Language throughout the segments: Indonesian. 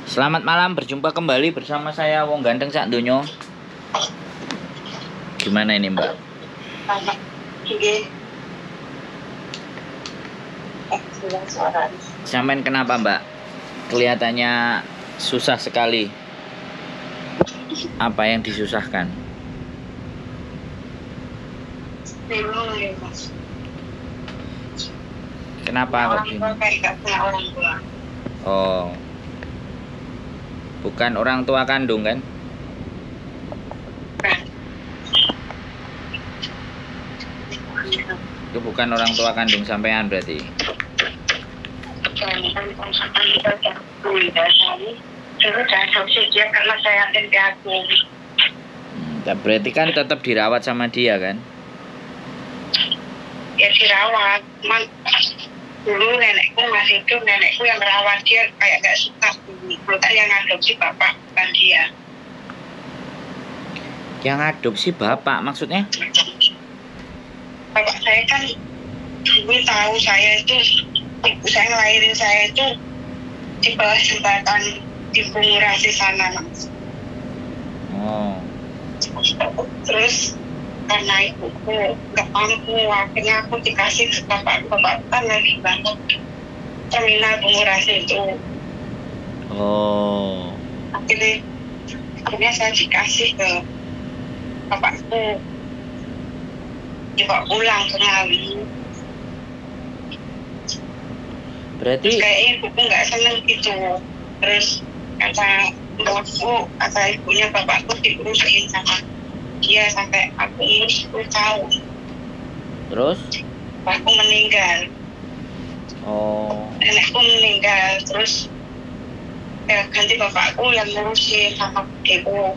Selamat malam, berjumpa kembali bersama saya Wong Ganteng Sak Donyo. Gimana ini Mbak? Sampean kenapa Mbak? Kelihatannya susah sekali. Apa yang disusahkan? Kenapa kok bingung? Oh, bukan orang tua kandung kan? Itu bukan orang tua kandung sampean berarti. Berarti kan tetap dirawat sama dia kan? Ya dirawat, dulu nenekku masih hidup, nenekku yang merawat dia kayak gak suka bukan yang ngadopsi bapak, bukan dia. Yang adopsi bapak maksudnya? Bapak saya kan dulu tahu saya itu, ibu saya ngelahirin saya itu di bawah jembatan di Bungurasi sana, Mas. Oh. Terus karena ibuku nggak mampu, akhirnya aku dikasih ke bapak kan lagi bangun terminal Bungurasi itu. Oh. Akhirnya saya dikasih ke bapakku, dibawa pulang ke Ngawi. Berarti kayaknya ibuku nggak seneng gitu. Terus kata ibunya bapakku diurusin sama dia sampai aku umur 10 tahun. Terus? Bapakku meninggal. Oh. Nenekku meninggal, terus ganti bapakku yang ngurusin sama budeku.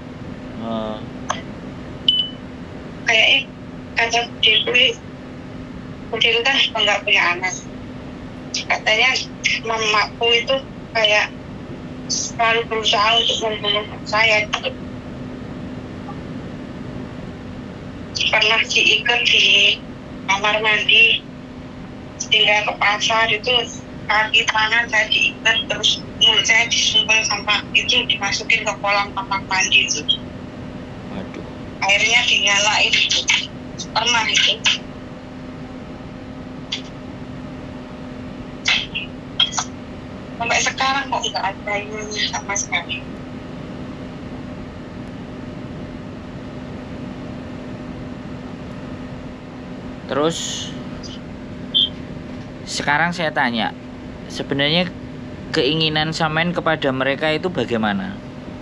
Kayaknya kata budeku kan nggak punya anak. Katanya mamaku itu kayak selalu berusaha untuk membunuh saya. Pernah diikat di kamar mandi, tinggal ke pasar itu kaki tangan saya diikat, terus mulut saya disumpel sama itu dimasukin ke kolam kamar mandi itu. Waduh. Airnya dinyalain itu. Pernah itu. Sampai sekarang kok nggak ada ini sama sekali. Terus sekarang saya tanya, sebenarnya keinginan sampean kepada mereka itu bagaimana?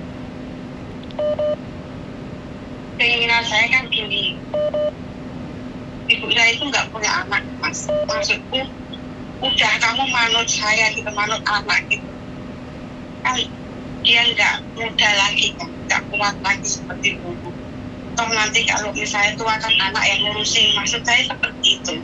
Keinginan saya kan gini, ibu saya itu nggak punya anak, Mas. Maksudku, udah kamu manut saya gitu, manut anak gitu. Kan dia nggak muda lagi kan, nggak kuat lagi seperti dulu. Toh nanti kalau misalnya tua kan anak yang ngurusin, maksud saya seperti itu.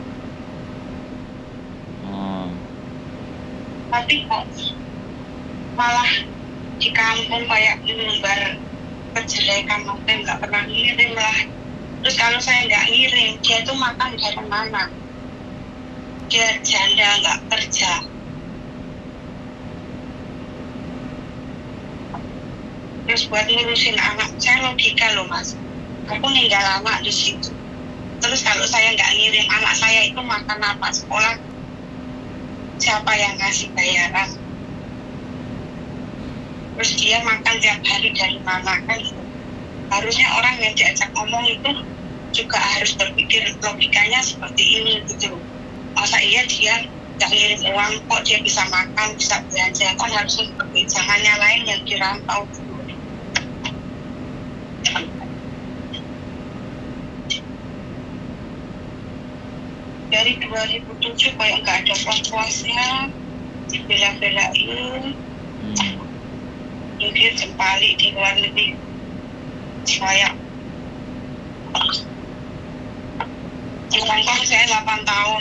Tapi kok malah di kampung kayak menyebar kejelekan, maksudnya nggak pernah ngirim lah. Terus kalau saya nggak ngirim, dia tuh makan dari mana? Dia janda nggak kerja. Terus buat ngurusin anak, saya logika loh Mas. Aku ninggal anak di situ. Terus kalau saya nggak ngirim anak saya itu makan apa sekolah? Siapa yang ngasih bayaran? Terus dia makan tiap hari dari mana kan? Harusnya orang yang diajak ngomong itu juga harus berpikir logikanya seperti ini gitu. Masa iya dia nggak ngirim uang kok dia bisa makan, bisa belanja, kan harusnya seperti jangan nyalain yang dirantau gitu. Dari 2007 kayak nggak ada puas-puasnya, dibela-belain, dia kembali di luar negeri. Saya di Hongkong saya 8 tahun.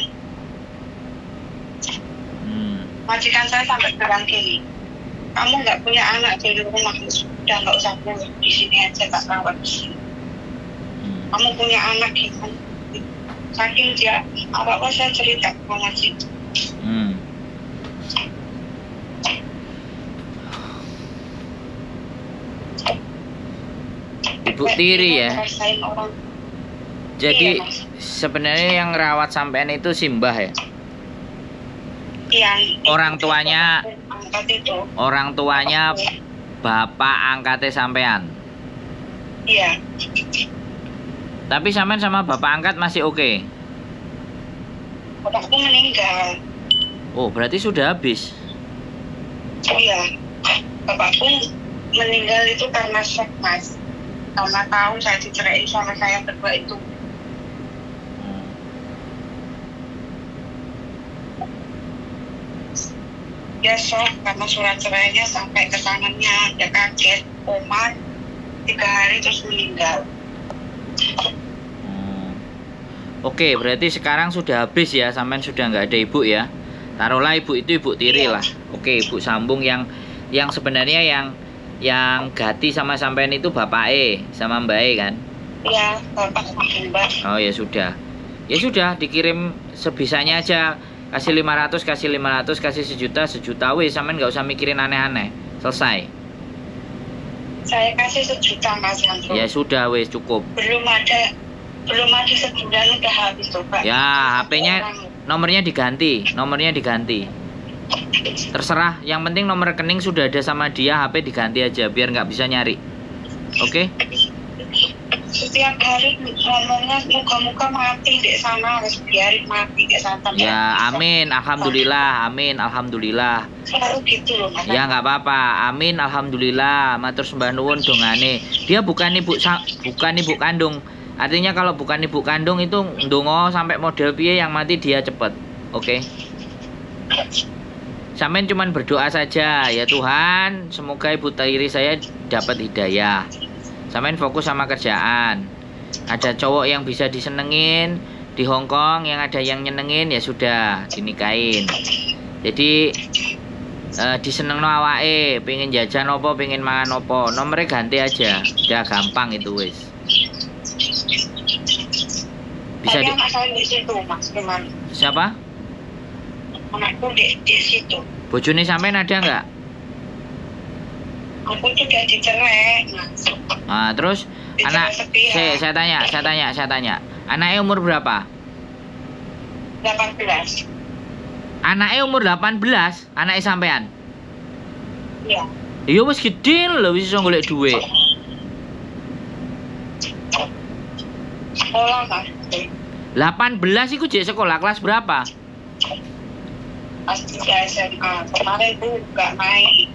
Majikan saya sampai bilang gini, kamu nggak punya anak di rumah, sudah nggak usah pulang di sini aja, tak rawat di sini. Kamu punya anak gimana? Saking dia apa-apa saya cerita ke masjid. Ibu tiri ya. Ngerasain orang. Jadi Iya, Mas. sebenarnya yang rawat sampean itu simbah ya. Yang Orang tuanya, angkat itu. orang tuanya bapak angkatnya sampean. Iya. Tapi sampean sama bapak angkat masih oke. Bapakku meninggal. Oh, berarti sudah habis. Iya. Bapakku meninggal itu karena shock, Mas. Karena tahu saya diceraiin sama saya berdua itu. Dia shock karena surat cerainya sampai ke tangannya. Dia kaget, koma 3 hari terus meninggal. Oke, berarti sekarang sudah habis ya, sampean sudah nggak ada ibu ya. Taruhlah ibu itu ibu tiri lah. Oke, ibu sambung yang sebenarnya yang ganti sama sampean itu bapak sama mbak kan? Iya, bapak sama mbak. Oh ya sudah. Ya sudah, dikirim sebisanya aja. Kasih 500, kasih 500, kasih 1 juta wes, sampean nggak usah mikirin aneh-aneh. Selesai. Saya kasih 1 juta, Mas Andro. Ya sudah wes, cukup. Belum ada sebulan udah habis tuh, Pak. Ya, HP-nya nomornya diganti, terserah, yang penting nomor rekening sudah ada sama dia, HP diganti aja biar nggak bisa nyari. Oke? Setiap hari ngomongnya muka-muka mati di sana, harus biarin mati di sana. Ya, amin, alhamdulillah, amin, alhamdulillah. Selalu gitu loh, Mas. Ya nggak apa-apa, amin, alhamdulillah, matur sembah nuwun dongane. Dia bukan ibu kandung. Artinya kalau bukan ibu kandung itu ndonga sampai model piye yang mati dia cepet. Oke? Sampean cuman berdoa saja, ya Tuhan, semoga ibu tiri saya dapat hidayah. Sampean fokus sama kerjaan. Ada cowok yang bisa disenengin di Hong Kong, yang ada yang nyenengin ya sudah dinikahin. Jadi disenengno awake, pengen jajan opo, pengen mangan opo, nomornya ganti aja. Udah gampang itu wis. Bisa Saya masalah di situ, Mas. Gimana? Siapa? Anakku di situ. Bojone sampean ada nggak? Aku juga dicerai, Mas. Nah, terus anak saya tanya. Anaknya umur berapa? 18. Anaknya umur 18, anaknya sampean. Iya. Iya wis gede lho, wis iso golek duit. Sekolah, Mas. 18 iku jek sekolah kelas berapa? Pas 3 SMA. Kemarin tuh nggak naik.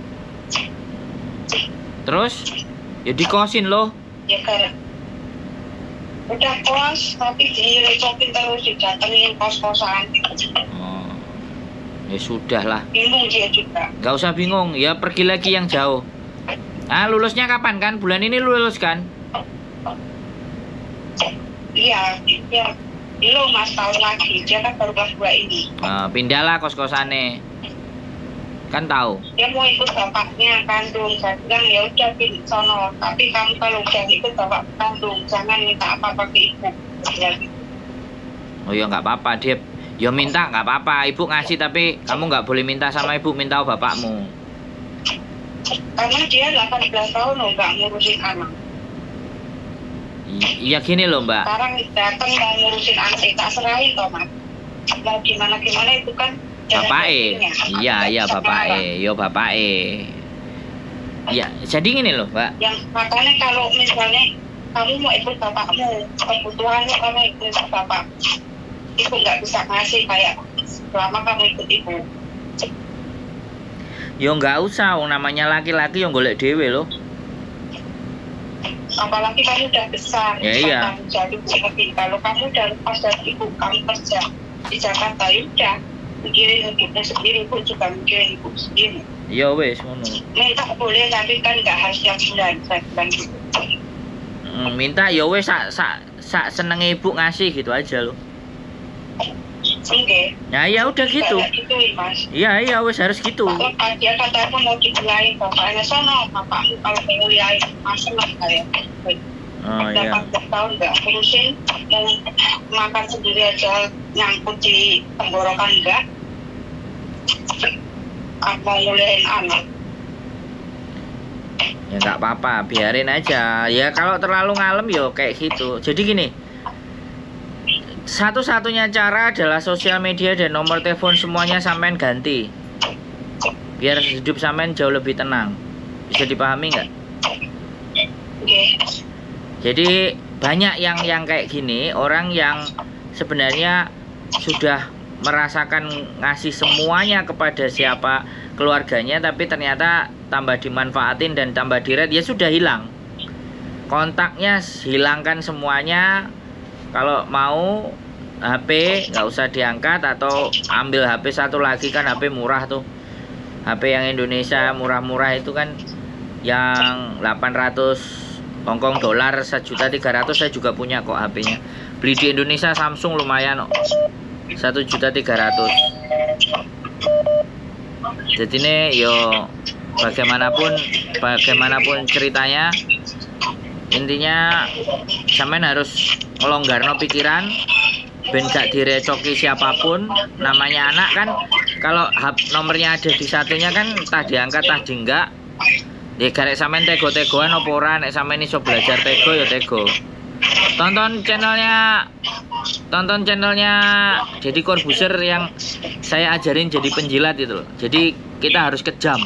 Terus ya dikosin loh. Ya kan. Udah kos, tapi direcokin terus, didatengin kos-kosan. Oh. Ya sudah lah. Bingung dia juga. Gak usah bingung, ya pergi lagi yang jauh. Ah, lulusnya kapan kan? Bulan ini lulus kan? Iya, dia belum Mas, tahun lagi. Dia kan baru kelas 2 ini. Pindahlah kos-kosane. Kan tahu. Dia mau ikut bapaknya kandung. Saya bilang ya udah pilih sono. Tapi kamu kalau udah ikut bapak kandung, jangan minta apa-apa ke ibu. Ya, gitu. Oh ya nggak apa-apa, dia ya minta nggak apa-apa. Ibu ngasih tapi kamu nggak boleh minta sama ibu, minta bapakmu. Karena dia 18 tahun loh, nggak ngurusin anak. Iya gini loh mbak. Sekarang datang mau ngurusin anak, tak serahin toh Mas. Mau gimana itu kan Bapak iya bapak ya jadi gini loh mbak. Yang makanya kalau misalnya kamu mau ikut bapakmu, kebutuhannya kamu ikut bapak, ibu nggak bisa ngasih kayak selama kamu ikut ibu. Yo nggak usah, namanya laki-laki yang golek dewe loh. Apalagi kamu udah besar, ya, iya. Jadi seperti kalau kamu udah lepas dari ibu, kamu kerja di Jakarta, ya udah mikirin hidupnya sendiri, ibu juga mikirin ibu sendiri. Iya wes ngono. Minta boleh, tapi kan nggak harus yang bulan gitu. Minta ya wes sak senenge ibu ngasih gitu aja loh. Oke. Ya udah gitu. Iya wes harus gitu. Dia kata aku mau dibelain bapaknya sono, bapakmu kalau penguliahin masalah kayak. Oh iya. 18 tahun nggak urusin, mau makan sendiri aja nyangkut di tenggorokan enggak. Mau nguliahin anak. Ya nggak apa-apa, biarin aja. Ya kalau terlalu ngalem yo kayak gitu. Jadi gini, satu-satunya cara adalah sosial media dan nomor telepon semuanya sampean ganti. Biar hidup sampean jauh lebih tenang. Bisa dipahami nggak? Oke. Jadi banyak yang kayak gini, orang yang sebenarnya sudah merasakan ngasih semuanya kepada siapa keluarganya, tapi ternyata tambah dimanfaatin dan tambah direct, ya sudah hilang kontaknya, hilangkan semuanya. Kalau mau HP nggak usah diangkat, atau ambil HP satu lagi, kan HP murah tuh, HP yang Indonesia murah-murah itu kan, yang 800 Hongkong dolar, 1.300.000 saya juga punya kok HP-nya. Beli di Indonesia Samsung lumayan, 1.300.000. Jadi ini yo bagaimanapun ceritanya, intinya sampean harus ngelonggarno pikiran ben gak direcoki siapapun. Namanya anak kan, kalau nomornya ada di satunya kan tah diangkat tah enggak. Ya garek sampean tego-tegoan apa ora, nek sampean iso belajar tego ya tego. Tonton channelnya jadi Corbuzier yang saya ajarin jadi penjilat itu loh. Jadi kita harus kejam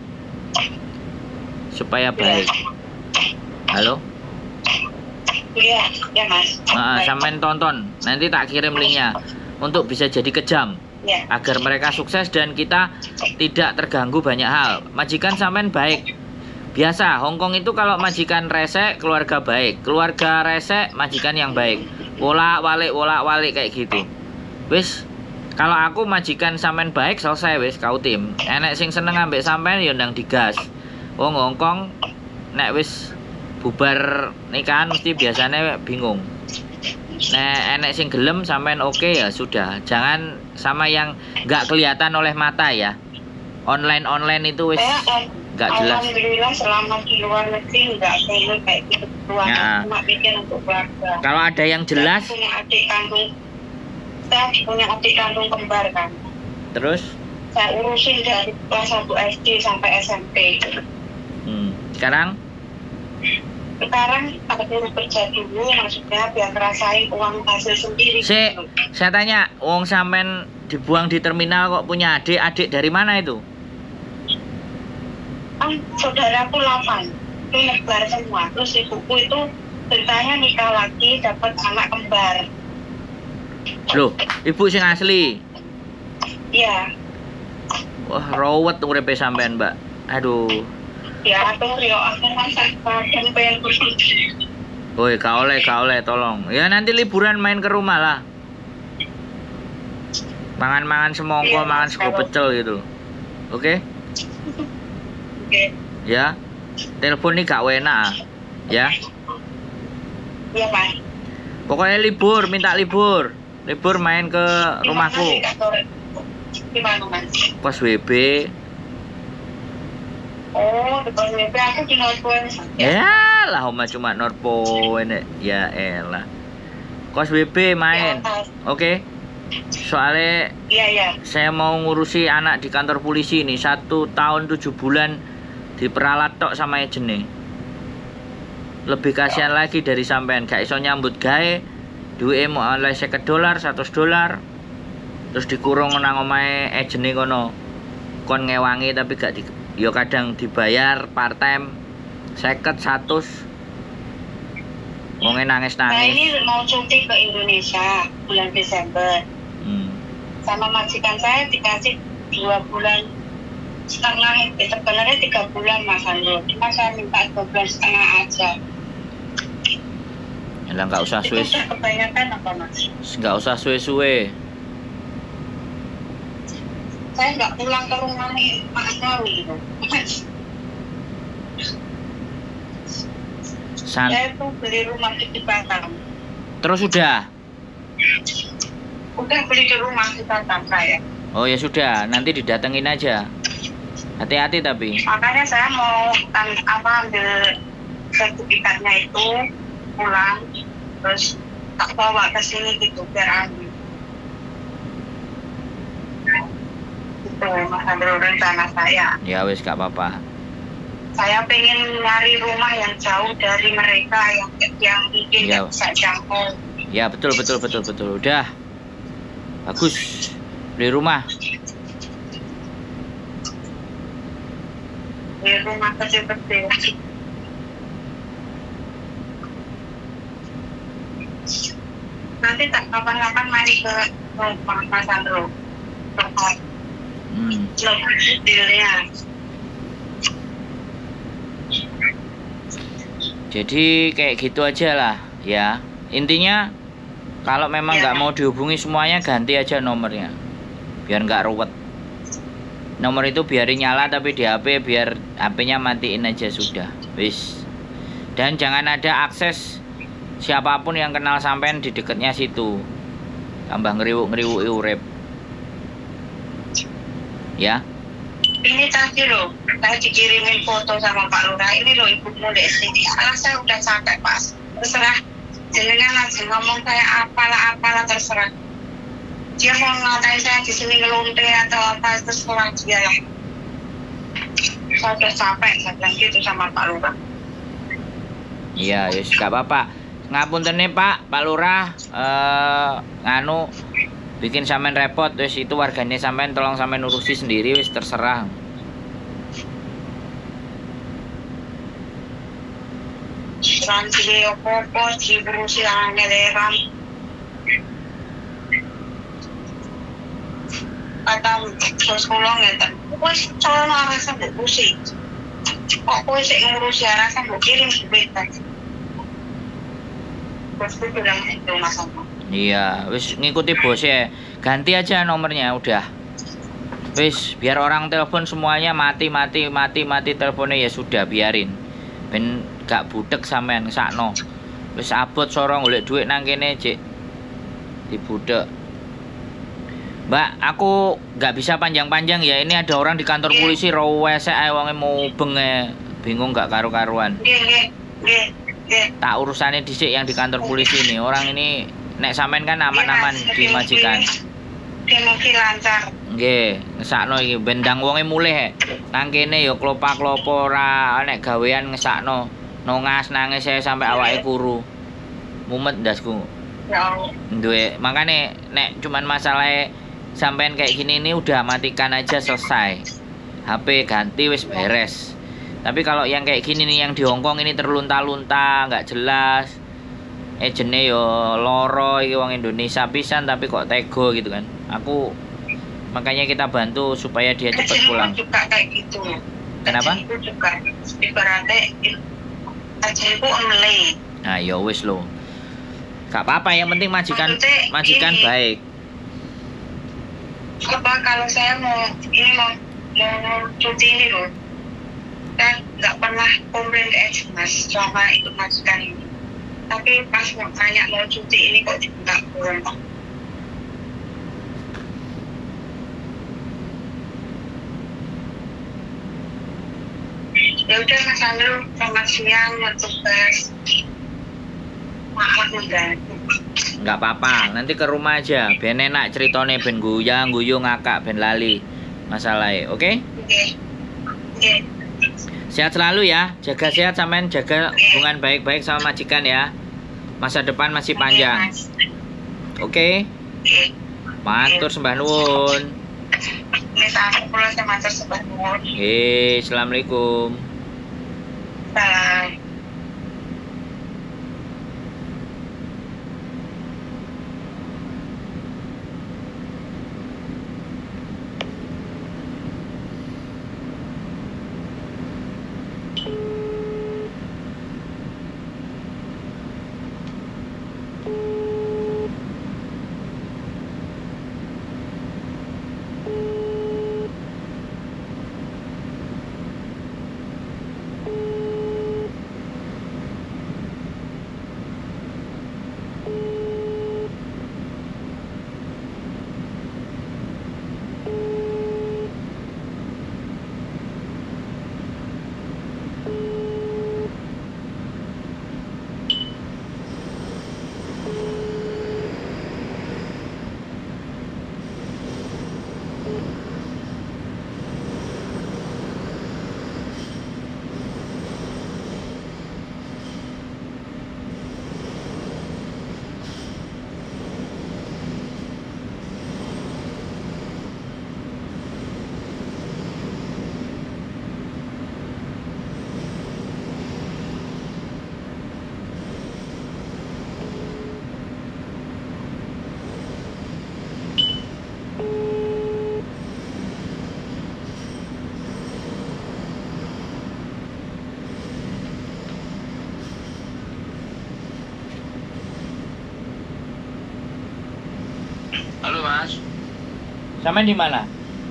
supaya baik. Halo? Iya, ya Mas. Sampean tonton, nanti tak kirim linknya untuk bisa jadi kejam. Ya. Agar mereka sukses dan kita tidak terganggu banyak hal. Majikan sampean baik. Biasa, Hongkong itu kalau majikan rese, keluarga baik. Keluarga rese, majikan yang baik. Wolak-walik kayak gitu. Wis, kalau aku majikan sampean baik, selesai wis, kau tim. Enek sing seneng ambek sampean ya ndang digas. Wong Hongkong nek wis bubar nikahan mesti biasanya bingung. Nek enek sing gelem sampean oke, ya sudah. Jangan sama yang nggak kelihatan oleh mata ya. Online itu wis nggak jelas. Alhamdulillah selama di luar negeri nggak pengen kayak gitu keluar, cuma pikir untuk keluarga. Kalau ada yang jelas, saya punya adik kandung kembar kan. Terus? Saya urusin dari kelas 1 SD sampai SMP. Sekarang tak dulu kerja dulu, maksudnya biar ngerasain uang hasil sendiri. Saya tanya, wong sampean dibuang di terminal kok punya adik dari mana itu? Saudaraku 8 itu nyebar semua. Terus ibuku itu ceritanya nikah lagi dapat anak kembar. Loh, ibu sing asli? Iya. Wah, rawat uripe sampean, Mbak. Aduh. Ya, aku masak badan pengen bersih. Woi, gak oleh, tolong. Ya nanti liburan main ke rumah lah. Mangan-mangan semongko, mangan sego pecel gitu. Oke? Oke. Ya. Telepon nih gak enak ya. Iya, Pak. Pokoknya libur, minta libur. Libur main ke rumahku. Gimana, Mas? Kos WB. Oh, di kos WB aku di Norpoint. Ya lah, cuma Norpoint. Ya elah. Kos WB main. Oke? Soalnya saya mau ngurusi anak di kantor polisi ini 1 tahun 7 bulan diperalat tok sama agene. Lebih kasihan lagi dari sampean, gak iso nyambut gawe, duwe mau oleh $50, $100, terus dikurung nang omahe agene kono. Kon ngewangi tapi gak yo kadang dibayar part time 50, 100. Wong nangis. Nah, ini mau cuti ke Indonesia bulan Desember. Sama majikan saya dikasih 2 bulan setengah, sebenarnya 3 bulan Mas Andro. Cuma saya minta 2 bulan setengah aja. Yalah, nggak usah suwe. Itu kebanyakan apa Mas? Nggak usah suwe-suwe. Saya nggak pulang ke rumah nih Mas Andro gitu. Saya tuh beli rumah di Batam. Terus udah beli di rumah di Batam saya. Oh ya sudah, nanti didatengin aja. Hati-hati tapi. Makanya saya mau ambil sertifikatnya itu pulang, terus tak bawa ke sini gitu biar ambil. Itu Mas Andro rencana saya. Ya wis gak apa-apa. Saya pengen nyari rumah yang jauh dari mereka yang mungkin Ya. nggak bisa jangkau. Ya, betul. Udah. Bagus. Beli rumah. Di rumah kecil-kecil. Nanti tak kapan-kapan main ke rumah Mas Andro. Tempat lebih detailnya. Jadi kayak gitu aja lah ya. Intinya kalau memang nggak mau dihubungi semuanya, ganti aja nomornya biar nggak ruwet. Nomor itu biarin nyala, tapi di HP biar HP-nya matiin aja sudah. Wis. Dan jangan ada akses siapapun yang kenal sampean di dekatnya situ. Tambah ngeriwuk urip. Ya. Ini tadi loh, saya dikirimin foto sama Pak Lurah. Ini loh ibumu di sini. Alah, saya udah capek Mas. Terserah jenengan aja ngomong saya apalah terserah. Dia mau ngatain saya di sini ngelunte atau apa, terserah dia lah. Saya udah capek, saya bilang gitu sama Pak Lurah. Iya, ya gak apa-apa. Ngapunten nih Pak Lurah, nganu bikin sampean repot, wis itu warganya sampean tolong sampean urusi sendiri, wis terserah. Ranti opo-opo diurusi angeleran. Kata bos kula ngeten, wis calon arasan mbok urusi. Kok kowe sik ngurusi arasan mbok kirim duit ta. Bosku bilang itu Mas Andro. Iya, wis ngikuti bos ya. Ganti aja nomornya udah. Wis, biar orang telepon semuanya mati teleponnya ya sudah, biarin. Ben gak budek sampean ngesakno. Wis abot sorong golek duit nang kene, Cik. Dibudek. Mbak, aku gak bisa panjang-panjang ya. Ini ada orang di kantor polisi rewesek ae wonge mubeng bingung gak karu-karuan. Nggih. Tak urusannya dhisik yang di kantor polisi ini. Orang ini nek sampean kan aman-aman di majikan. Mugi lancar. Nggih, ngesakno iki bendang wonge mulih. Nang kene ya klopak-klopo ora nek gawean ngesakno. Nongas nangis saya sampai awake kuru. Mumet ndasku. Ya Allah. Duwe, makane nek cuman masalah sampean kayak gini ini udah matikan aja selesai. HP ganti wis beres. Tapi kalau yang kayak gini nih yang di Hongkong ini terlunta-lunta, nggak jelas. Ejene yo loro iki wong Indonesia pisan tapi kok tego gitu kan. Aku makanya kita bantu supaya dia cepat pulang. Juga kayak gitu. Kenapa? Itu juga ibaratnya ajaku emle. Nah, ya wis lo. Gak apa-apa, yang penting majikan ini, baik. Apa kalau saya mau cuti ini loh, kan nggak pernah komplain ke Mas selama itu majikan ini. Tapi pas mau tanya mau cuti ini kok nggak pulang. Ya udah Mas Andro, selamat siang, tugas. Maaf mengganggu. Nggak apa-apa, nanti ke rumah aja. Ben enak ceritone, ben guyu ngakak, ben lali masalahnya, oke? Oke. Sehat selalu ya, jaga sehat sampean, jaga hubungan baik-baik sama majikan ya. Masa depan masih panjang. Oke? Matur sembah nuwun. Assalamualaikum. Salam. Halo Mas. Sampean di mana?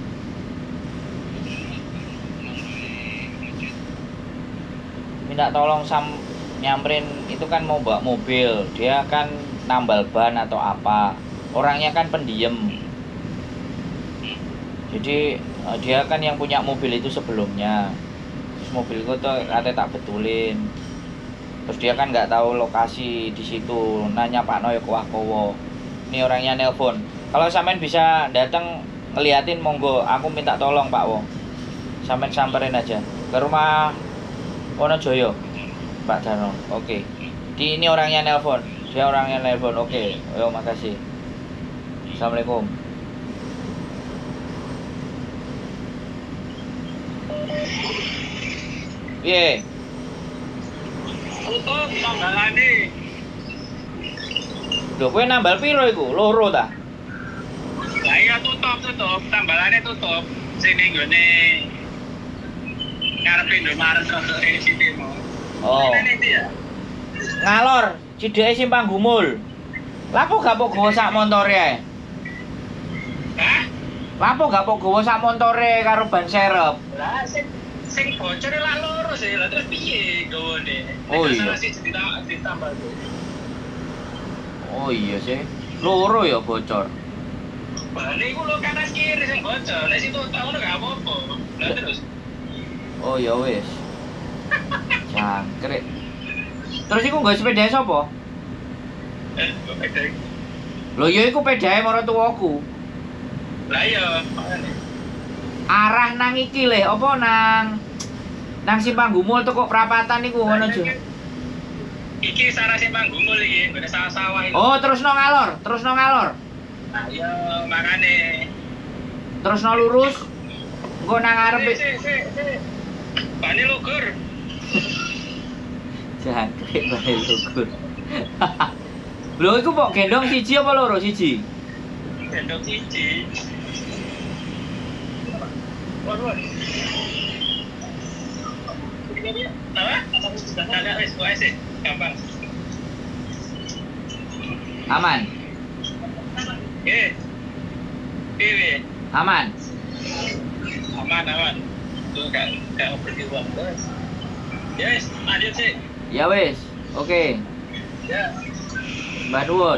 Minta tolong nyamperin itu kan mau bawa mobil, dia kan nambal ban atau apa. Orangnya kan pendiam. Jadi dia kan yang punya mobil itu sebelumnya. Terus mobilku tuh katanya tak betulin. Terus dia kan nggak tahu lokasi di situ. Nanya Pak Noyo kowah-kowo. Ini orangnya nelpon. Kalau sampean bisa datang ngeliatin monggo, aku minta tolong Pak Wo. Sampean samperin aja ke rumah Wonojoyo, Pak Dano. Oke. Ini orangnya nelpon. Dia orangnya nelpon. Oke. Yo makasih. Assalamualaikum. Piye? Tutup tambalane. Lho kowe nambal piro iku? Loro ta? Lah iya tutup, tambalane tutup. Sini nggone ngarepe Indomaret untuk sini mau. Oh. Ini dia. Ngalor, cideke Simpang Gumul. Lapo gak pogo sak montore ae? Hah? Lapo gak pogo sak montore karo ban serep? Lah sing bocor lah loro sih. Lah terus piye gawone? Oh iya. Ditambah. Oh iya sih. Loro ya bocor. Bane iku lho kanan kiri sing bocor. Nek situ ngono gak apa-apa. Lah terus. Oh ya wis. Jangkrik. Terus iku nggo sepeda sapa? Beda. Lho ya iku pedae maratuwaku. Lah iya. Arah nang iki le, apa nang Simpang Gumul teko prapatan niku ngono aja. Iki sarah Simpang Gumul iki, ngene sawah-sawah iki. Oh, terusno ngalor, terusno ngalor. Nah, iya makane. Terusno lurus. Engko nang arep. Sik. Bane lugur. Jangkrik bae lugur. Lho iku kok gendong siji apa loro siji? Gendong siji. Waduh. Apa? Ada wis sih. Gampang. Aman. Piye? Aman. Aman. Tuh kan pergi uang bos. Yes, lanjut sih. Ya wis. Oke. Ya. Mbak nuwun.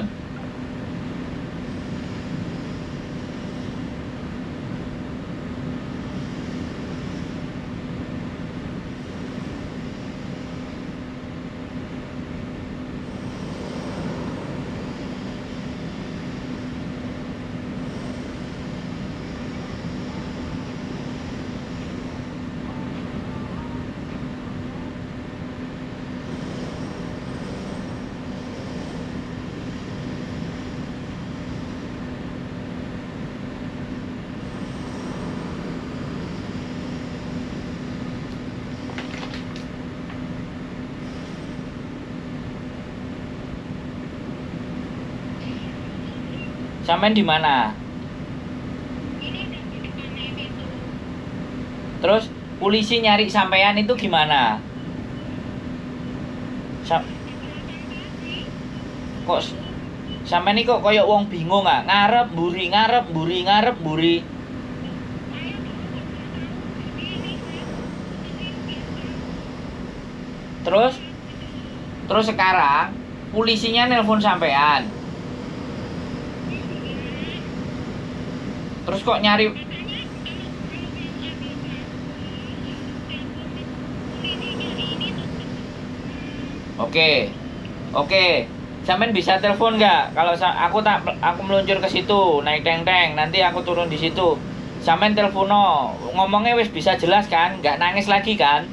Sampean di mana? Terus polisi nyari sampean itu gimana? Kok sampean iki kok koyo wong bingung ah? Ngarep mburi. Terus sekarang polisinya nelpon sampean. Terus kok nyari? Oke. Sampean bisa telepon nggak? Kalau aku meluncur ke situ, naik teng-teng, nanti aku turun di situ. Sampean telepono, ngomongnya wis bisa jelas kan? Nggak nangis lagi kan?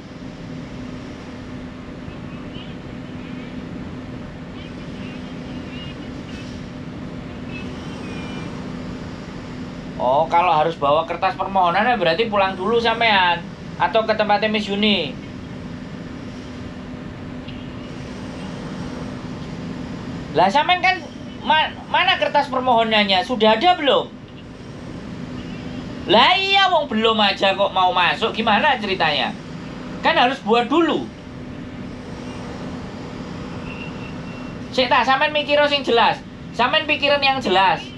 Oh, kalau harus bawa kertas permohonan ya berarti pulang dulu sampean atau ke tempatnya Miss Yuni. Lah sampean kan mana kertas permohonannya? Sudah ada belum? Lah iya wong belum aja kok mau masuk, gimana ceritanya? Kan harus buat dulu. Sik ta sampean mikir sing jelas. Sampean pikiran yang jelas.